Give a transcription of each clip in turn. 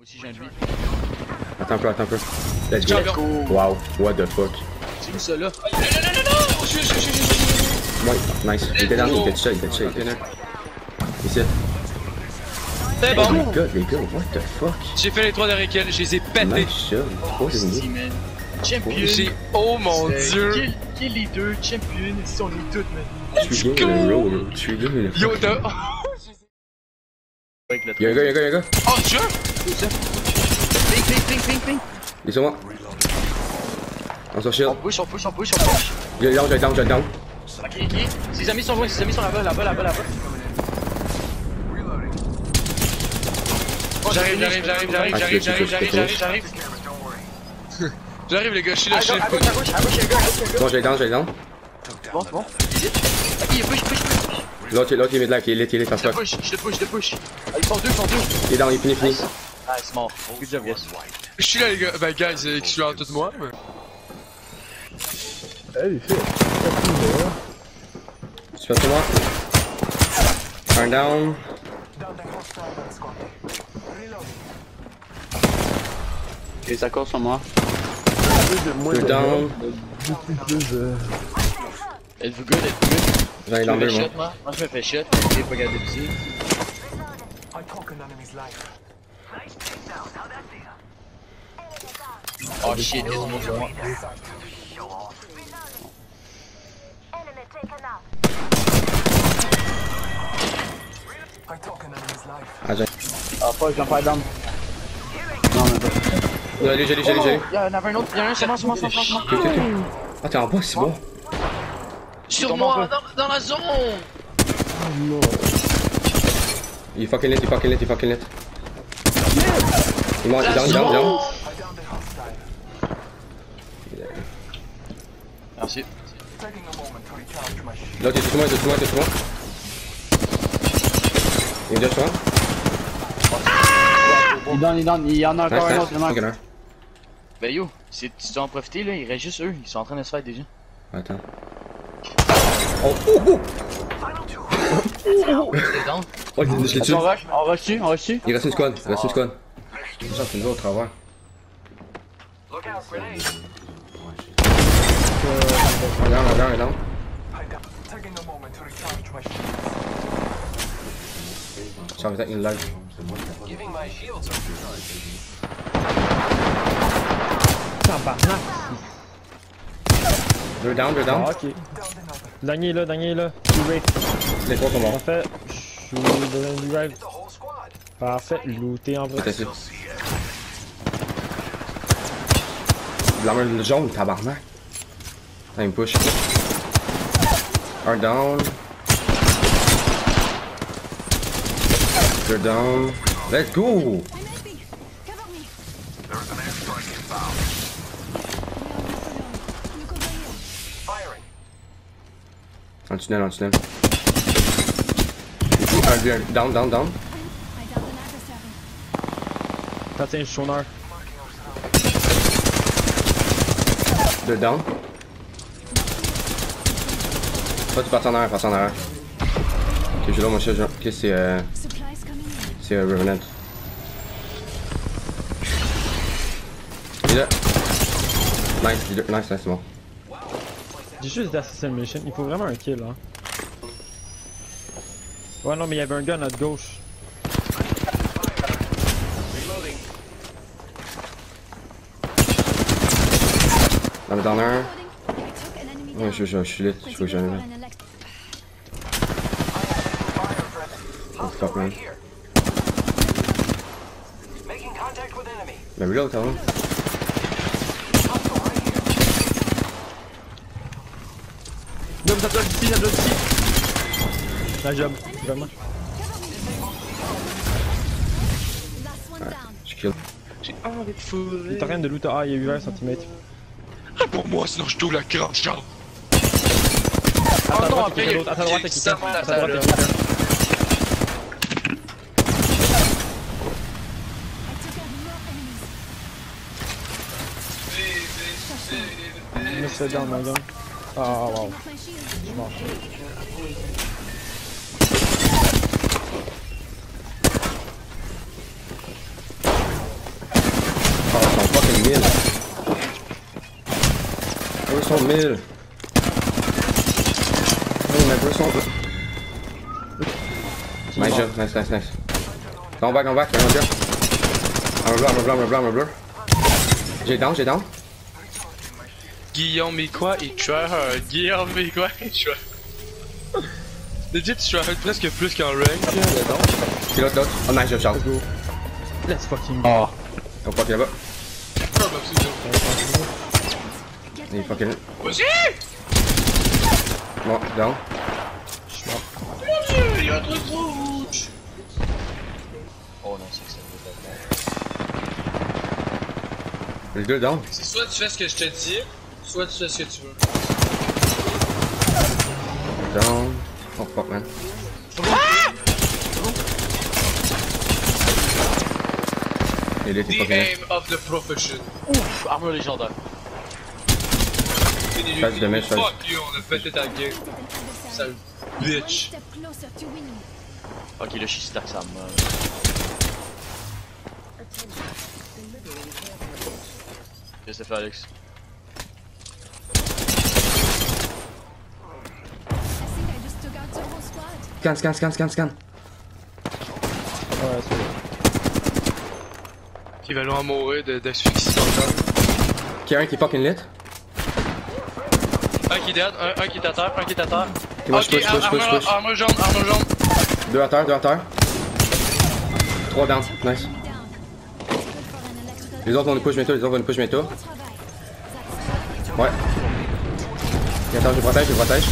aussi, j'ai un de lui. Attends un peu. Let's go. Wow, what the fuck. C'est où ça là? Non! Ouais, nice. Il était dans, il était tout seul. Ici. C'est bon! Oh my god, les gars, what the fuck? J'ai fait les 3 de Riken, je les ai pétés. Nice shot. Oh, c'est une Champion! Oh mon dieu! Kill les deux, champion, si on est toutes, man. Tu viens le roll, tu viens le Yo, t'as. Y'a un gars. Oh, tu vois? Où ça? Ping. Il est sur moi. On s'en shield. On push. J'ai le down. Ok. Ses amis sont loin, là-bas. J'arrive. J'arrive les gars, je suis là, Bon, j'ai le down. Bon. Ok, push. L'autre il est là, il est fast fuck. Je te push. Ah, ils sont deux. Il est down, il est fini. Ah, c'est mort. Good job, guys. Je suis là, les gars. Ben, guys, je suis là en tout de moi, mais. Hey, shit. Tu fais sur moi. Un down. Les accords sur moi. Deux down. Êtes-vous good? J'en ai dans deux, moi. Moi, je me fais shot. J'ai pas gardé ici. Oh shit, ils sont sur moi. Ah, pas, j'en perds d'armes. Non, mais pas. Allez. Il y en avait un autre, il y en a un sur moi. Ah, t'es en bas, c'est bon. Sur moi, dans la zone! Il est fucking lit. Il mange, il down. Merci. L'autre il est sur moi. Il est déjà sur moi. Il y en a encore un autre, Nice. Ben yo, si tu dois en profiter là, il reste juste eux, ils sont en train de se faire déjà. Attends. Oh, je l'ai tué. On rush dessus. Il reste une squad. Ça, c'est nous au travers. Regarde. Ça va être une live. Tabarnak. Deux down. Ah, ok. Dernier est là. Les trois sont morts. Parfait. Je suis dans le revive. Parfait. Looté en vrai. C'est ça. La main jaune, tabarnak. Ah, il me push. Un down. Deux down. Let's go! En tunnel. Down. T'as tiens, chôneur. Deux down. Toi, tu passes en arrière. Ok, je suis là, moi, ok, c'est Revenant. Il est là. Nice, c'est bon. J'ai juste d'assassin mission, il faut vraiment un kill hein. Ouais non mais il y avait un gars à notre gauche. Dans un. Ouais, je suis lit, je faut que j'en ai là. Oh fuck man. Mais reload, t'as vu? Non, ça doit ici. La job, vraiment. Je kill. J'ai envie de fouler. Il est en train de loot. Ah, il y a eu 20 cm. Ah, pour moi, sinon je tourne la grande chance. À ta droite, il y a quelqu'un d'autre. À ta droite, il y a quelqu'un. Je me suis fait down, ma gueule. Ah, wow. Je suis mort. 1000. Où sont 1000? Oh, mais où sont... Nice job, nice. Go back, armor bleu. J'ai down. Guillaume et quoi et tueur. Guillaume et quoi et tueur. Legit, tu tueur presque plus qu'en rank, là, donc. C'est l'autre. Oh nice job, Charles. Let's go. Let's fucking go. Oh. On fuck là-bas. Ah, bah, c'est ça. Il est fucking... Vas-y! Bon, down. Je suis mort. Mon dieu, il y a un truc rouge! Oh non, c'est que ça veut Les deux down. C'est soit tu fais ce que je te dis, soit tu fais ce que tu veux. Down. Oh fuck, man. Il est The fucking... aim of the profession. Ouf, armure légendaire. Fais du damage, fais. Fuck you, on a pété ta game. Sale bitch. Ok, là, je suis stack, ça me... Qu'est-ce que t'as fait, Alex? Scan. Ouais, c'est bon. Qui va loin mourir d'asphyxie dans le temps. Qui a un qui est fucking lit. Un qui est dead, un qui est à terre, un qui est à terre. Ok, moi je push. Armure jaune. 2 à terre. 3 down, nice. Les autres vont nous push bientôt, Ouais. Et attends, je protège.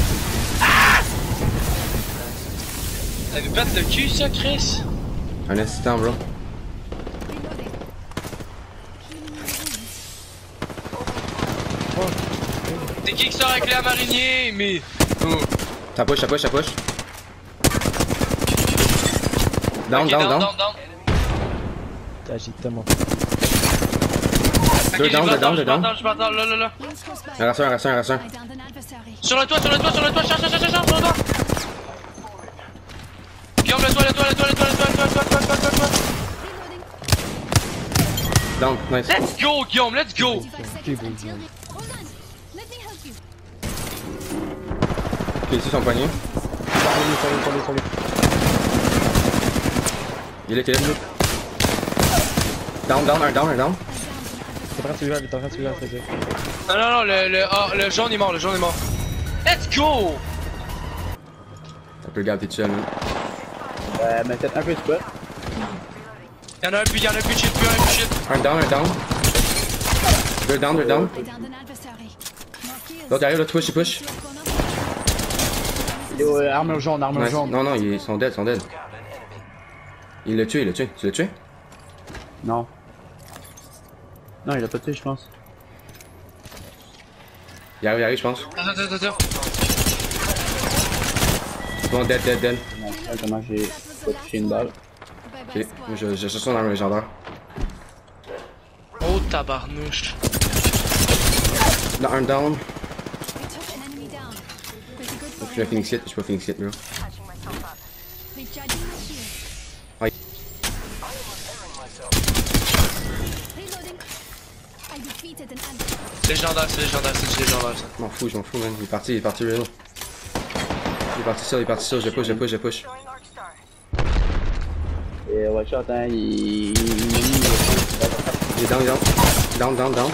Ça nous pète le cul, ça, Chris? Un assistant, bro. C'est qui sort avec la marinier, mais... Oh. Ça push. Down. Ok, down. T'agis tellement. Deux down. Je m'attends, là. Un rassure. Sur le toit, charge, sur le toit. Guillaume, le toit. Down, nice. Let's go, Guillaume, let's go! Ok, ici son poignet. Sur lui. Il est clé. Down. T'es en train de suivre, c'est ça. Non, le jaune est mort, Let's go! Ça peut le garder tout seul, hein. Mais peut-être un peu de spot. Y'en a un plus shit. Un down. Deux down. L'autre arrive, l'autre push. Yo, armure jaune. Nice. Non, ils sont dead. Il l'a tué. Tu l'as tué? Non. Non, il a pas tué, je pense. Il arrive, je pense. Attends. Bon, dead. Non, comment j'ai pas touché une balle. Ok, moi je cherche son arme légendaire. Oh, tabarnouche. Là, un down. Je peux Phoenix hit, bro. Ouais. C'est légendaire, ça. Je m'en fous, man. Il est parti, real. Il est parti sur, je push. Et watch out, hein, il Il est down.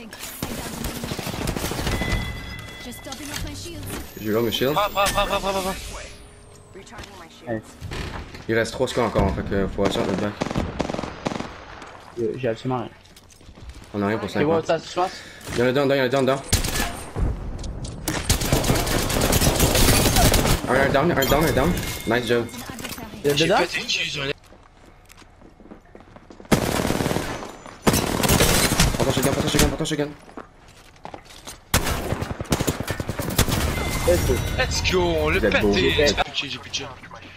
J'ai eu mes shields. Prends. Hey. Il reste 3 scores encore, fait que faut watch out notre back. J'ai absolument rien. On a rien pour Tu vois 50. ça se passe? Il y en a dedans. Un down. Nice job. J'ai Dedans? pété le cul, j'en ai- Prends ton shotgun. Let's go, on l'a Vous êtes beau. pété! J'ai plus de jet.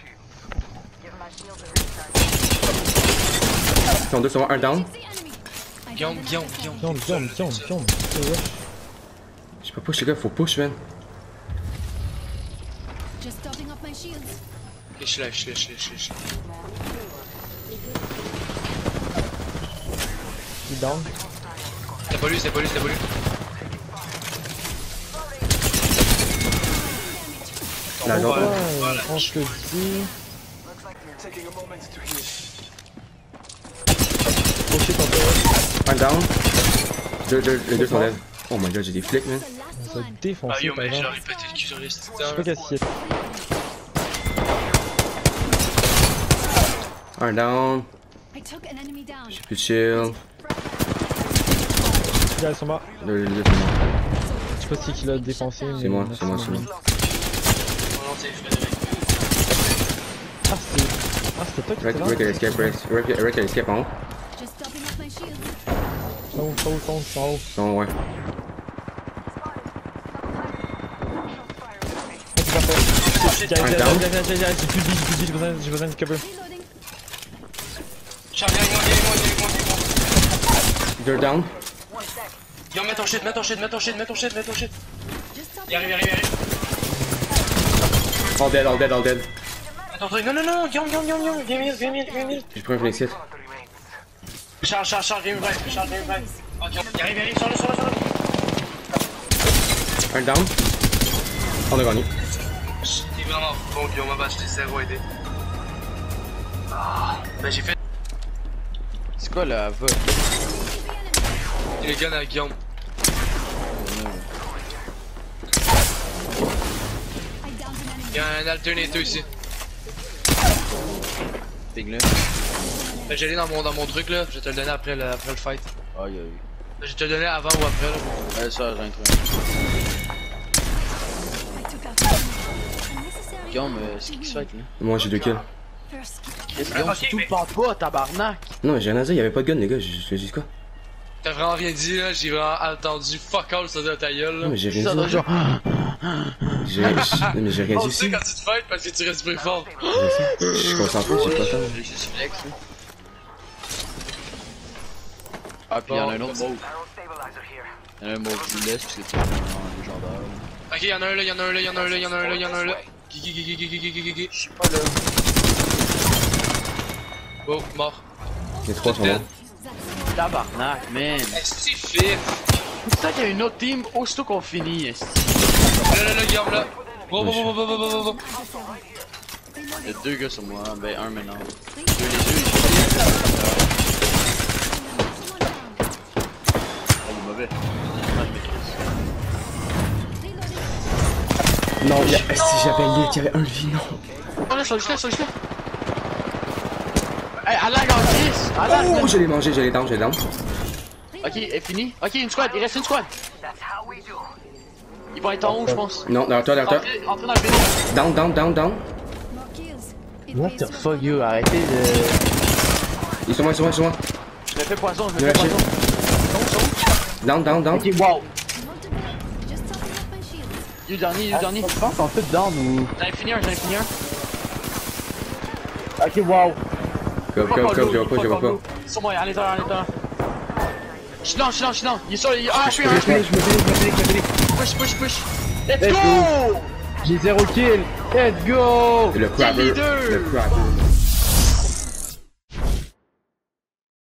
Ils sont deux sur un down. Guillaume. Je peux push les gars, faut push man. Ok, je lâche. Il down. C'était pas lui, c'était pas lui, c'était pas lui. La jambe. Voilà. On se le dit. Oh shit, on peut. Un down. Les deux sont dead. Oh my god, j'ai des flicks, man. On s'est défoncé. Ah yo, par mais exemple. j'aurais pété le cul sur les Je sais titans. pas qu'est-ce qu'il y a. Un down. I took an enemy down. J'ai plus de shield. Les gars, ils sont morts. Les deux sont morts. Je sais pas c'est qui l'a défoncé. mais C'est moi, merci, c'est moi, c'est moi. Non, c'est Frédéric. Ah, c'était toi qui étais là? Rick a escape, Rick a escape en haut. Just topping up my shield. Sauf. Non, ouais. Guys, Un down. j'ai plus de vie, j'ai besoin de cover. Reloading. Charles, viens avec moi. Deux down. Guillaume, mets ton shit, mets ton shit, mets ton shit, mets ton shit, mets ton shit. Just topping Il arrive, il arrive, il arrive. All dead, all dead, all dead. Attends, non, non, non, Guillaume, viens, viens. J'ai pris un Phoenix hit. Charles, viens me vrai, Charles, viens me vrai. Oh, Guillaume, il arrive, sors-le. Un down. On a gagné. T'es vraiment bon, Guillaume, bah, je t'ai zéro aidé. Ah, ben j'ai fait. C'est quoi la va? Il est gun à Guillaume. I downed an enemy. Il y a un alternateur ici. Ping là. Ben, j'allais dans mon truc là, je vais te le donner après le fight. Aïe aïe. Ben, je vais te le donner avant ou après là. Ouais, ça, j'ai un truc. I took out unnecessary. Guillaume, c'est qui se fait là? Moi, j'ai deux kills. First, Guillaume, c'est tout part pas, tabarnak! Non, mais j'ai rien à dire, y'avait pas de gun, les gars. J'ai dit quoi? T'as vraiment rien dit là, j'ai vraiment attendu fuck all ça de ta gueule là. Non, mais j'ai rien Ça doit dit. genre. Non, mais j'ai rien On dit sait aussi. quand tu te fights parce que tu restes plus fort. Je suis concentré, j'ai pas le temps. J'ai juste flex là. Ah, pis y'en a un autre mauve. Y'en a un mauve qui laisse parce que c'est un légendaire. Ok, y'en a un là. Gigi. Je sais pas là. Oh, mort. Les trois sont morts. Tabarnak, man. Est-ce que fait? C'est ça qu'il y a une autre team aussitôt qu'on finit, est-ce Là, Guillaume là. Bon. Il y a deux gars sur moi, ben un maintenant. Les deux, il est mauvais. Ah, je m'écris. Non, si j'avais lu qu'il y avait un vie, non. Oh là, sur le Hey, à la gantisse! À la Oh, je l'ai mangé, je l'ai down. Ok, est fini. Ok, une squad, il reste une squad. Ils vont être en haut, je pense. Non, derrière toi. Entrez dans le vélo. Down. more kills. It What pays the to- fuck, yo, arrêtez de. Ils sont moi. Je me fais poison, Ouais, shit. Down. Ok, wow! Multiple. Just topping up my shield. You dernier. Je pense qu'on fait down ou. J'en ai fini un. Ok, wow! Go, je vois pas. Sur moi, à l'intérieur. Je lance. Il est sur les. Ah, je suis Je un. me fais. Push. Let's Let's go! J'ai 0 kill! Let's go! Le crabber. leader. Le crabber.